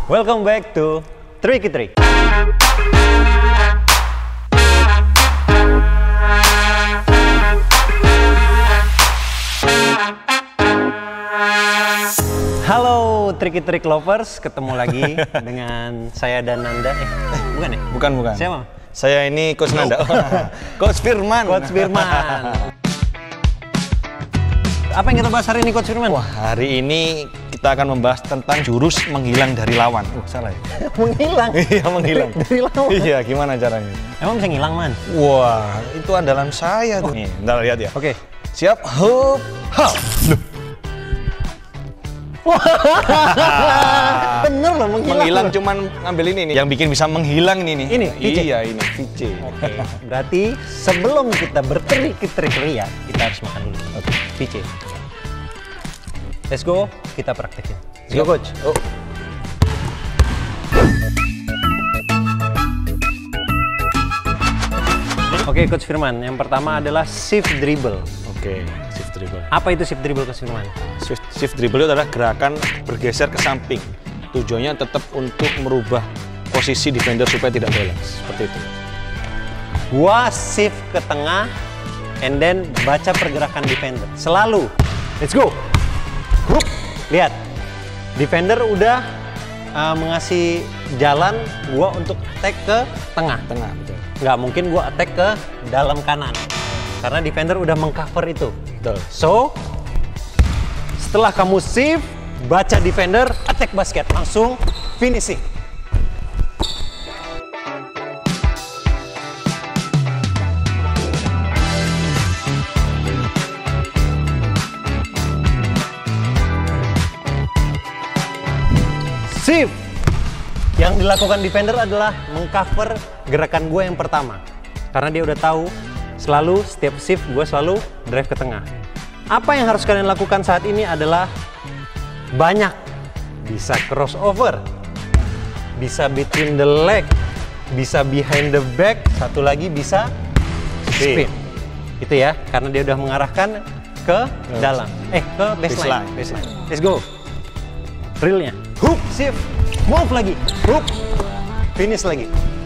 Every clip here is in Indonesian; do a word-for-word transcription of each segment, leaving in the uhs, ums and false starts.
Welcome back to Tricky Trick. Halo Tricky Trick lovers, ketemu lagi dengan saya dan Nanda. Eh, bukan ya? Bukan, bukan. Siapa? Saya ini Coach Nanda. Coach Firman. Coach Firman. Apa yang kita bahas hari ini, Coach Firman? Wah, hari ini kita akan membahas tentang jurus menghilang dari lawan. Oh, salah ya? Menghilang? Iya, menghilang. Dari lawan? Iya, gimana caranya? Emang bisa ngilang, Man? Wah, itu andalan saya tuh. Nih, bentar lihat ya. Oke. Siap, hup, hap. Bener loh, menghilang. Menghilang loh. cuman ngambil ini nih. Yang bikin bisa menghilang ini nih. Ini, V C? Iya, ini V C. Oke, berarti sebelum kita bertrik-trik ria, kita harus makan dulu. Oke, V C. Let's go, kita praktekin. Let's go, Coach. Oh. Oke, Coach Firman. Yang pertama adalah shift dribble. Oke, shift dribble. Apa itu shift dribble, Coach Firman? Shift, shift dribble itu adalah gerakan bergeser ke samping. Tujuannya tetap untuk merubah posisi defender supaya tidak balance. Seperti itu. Gua shift ke tengah, and then baca pergerakan defender. Selalu. Let's go. Hup. Lihat, defender udah uh, mengasih jalan gua untuk attack ke tengah. Tengah, betul. Nggak mungkin gua attack ke dalam kanan, karena defender udah mengcover itu. Betul. So, setelah kamu shift, baca defender, attack basket, langsung finishing. Shift yang dilakukan defender adalah mengcover gerakan gue yang pertama, karena dia udah tahu selalu setiap shift gue selalu drive ke tengah. Apa yang harus kalian lakukan saat ini adalah banyak, bisa crossover, bisa between the leg, bisa behind the back, satu lagi bisa spin. Itu ya, karena dia udah mengarahkan ke dalam, eh ke baseline. baseline. Let's go. Drillnya, hook, shift, move lagi, hook, finish lagi.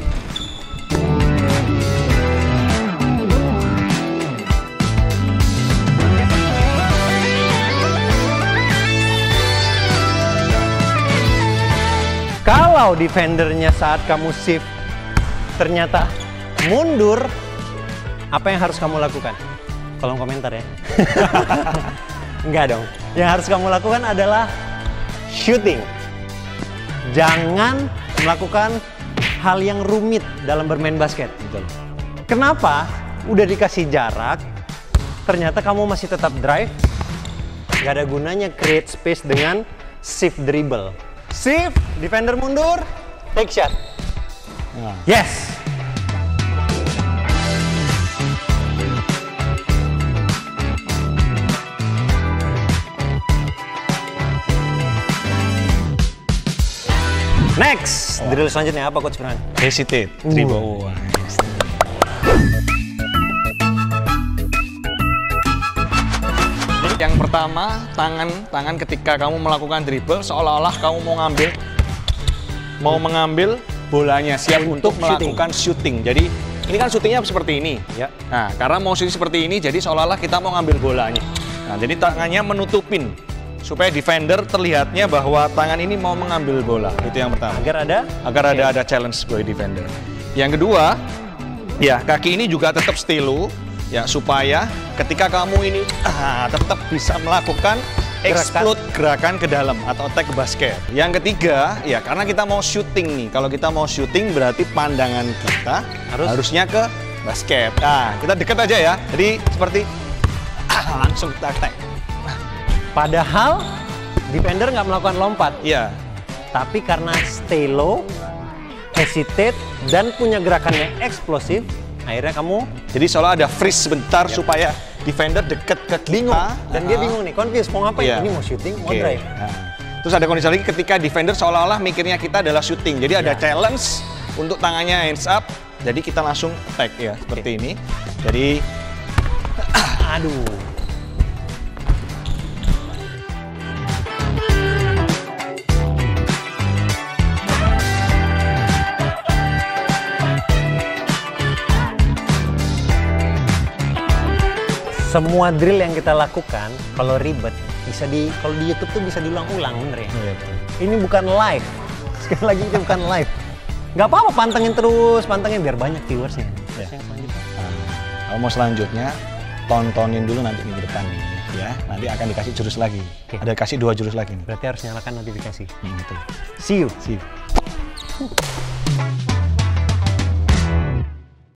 Kalau defendernya saat kamu shift ternyata mundur, apa yang harus kamu lakukan? Kolom komentar ya. Enggak dong. Yang harus kamu lakukan adalah shooting. Jangan melakukan hal yang rumit dalam bermain basket. Betul. Kenapa? Udah dikasih jarak, ternyata kamu masih tetap drive. Gak ada gunanya create space dengan shift dribble. Shift, defender mundur, take shot. Nah. Yes. Next, oh. Drill selanjutnya apa, Coach Firman? Hesitate, dribble. Uh. Yang pertama, tangan tangan ketika kamu melakukan dribble seolah-olah kamu mau ngambil mau mengambil bolanya, siap untuk, untuk melakukan shooting. Jadi ini kan syutingnya seperti ini. Ya. Nah, karena mau shooting seperti ini, jadi seolah-olah kita mau ngambil bolanya. Nah, jadi tangannya menutupin supaya defender terlihatnya bahwa tangan ini mau mengambil bola. Itu yang pertama. Agar ada? Agar okay. ada ada challenge buat defender. Yang kedua, ya kaki ini juga tetap stay low. Ya, supaya ketika kamu ini ah, tetap bisa melakukan explode gerakan ke dalam atau attack ke basket. Yang ketiga, ya karena kita mau shooting nih. Kalau kita mau shooting berarti pandangan kita Harus. harusnya ke basket. Nah, kita dekat aja ya. Jadi seperti ah, langsung kita attack. Padahal defender nggak melakukan lompat. Iya. Tapi karena stay low, hesitate, dan punya gerakan yang eksplosif, akhirnya kamu jadi seolah ada freeze sebentar ya. Supaya defender deket ke kita. Bingung. Dan uh, dia bingung nih, confused mau ngapain? Iya. Ini mau shooting, mau okay. drive. Nah. Terus ada kondisi lagi ketika defender seolah-olah mikirnya kita adalah shooting. Jadi ada ya. challenge untuk tangannya hands up. Jadi kita langsung attack ya, seperti okay. ini. Jadi aduh. semua drill yang kita lakukan kalau ribet bisa di kalau di YouTube tuh bisa diulang-ulang, bener ya? Oh, iya, betul. Ini bukan live. Sekali lagi ini bukan live. Nggak apa-apa, pantengin terus, pantengin biar banyak viewersnya. Ya. Yang selanjutnya. Nah, kalau mau selanjutnya tontonin dulu nanti minggu depan nih ya. Nanti akan dikasih jurus lagi. Oke. Ada kasih dua jurus lagi nih. Berarti harus nyalakan notifikasi. Hmm, betul. See you. See you.